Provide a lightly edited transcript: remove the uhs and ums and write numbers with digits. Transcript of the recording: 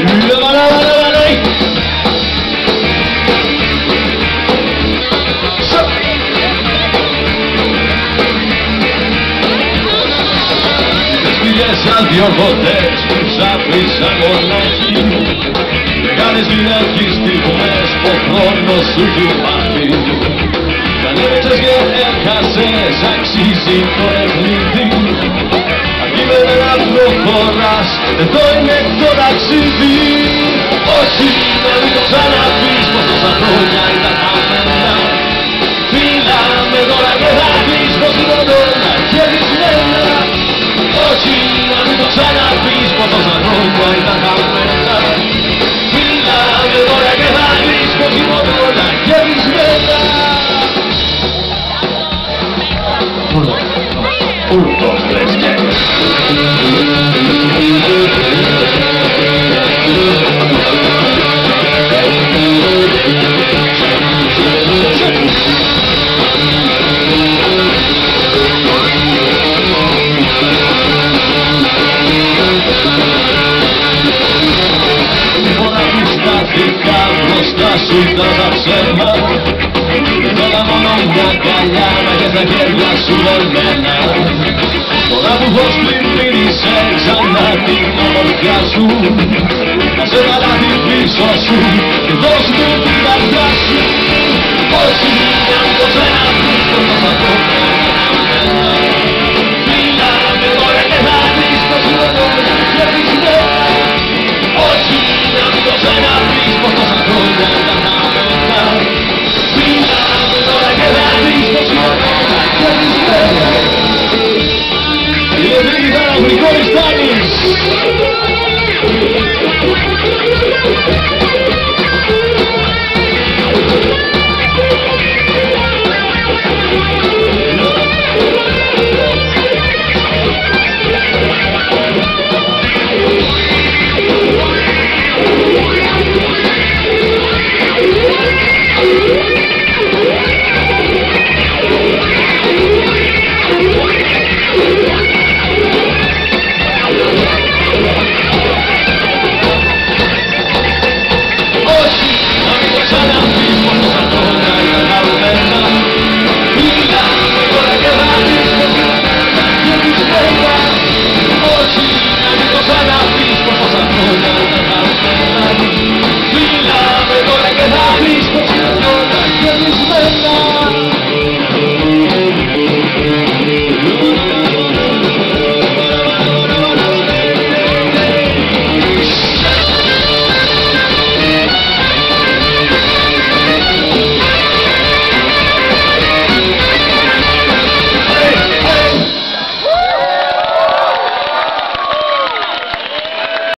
Σαν δυο βοτές που ψάφισαν μονάχοι, μεγάλες δυνατοί στιγμές που ο χρόνος σου έχει μάθει. Κι αν έπαιξες και έχασες αξίζει το παιχνίδι, αρκεί με να προχωράς, εδώ είναι το ταξίδι. Όχι να μην το ξαναπείς πως τόσα χρόνια ήταν χαμένα. Φύγαμε τώρα και θα πεις πως είναι όλα κερδισμένα. Όχι να μην το ξαναπείς πως τόσα χρόνια ήταν χαμένα. Φύγαμε τώρα και θα πεις πως είναι όλα κερδισμένα. Πούλτο λες και μπροστά σου ήταν σαν ψέμα. Τώρα μόνο μια καλιά να έχεις τα χέρια σου εμένα. Τώρα που φως πλημμύρισε ξανά την ομορφιά σου, να σε βάλα την πίσω σου και δώσ' μου την καρδιά σου. Όχι να μην το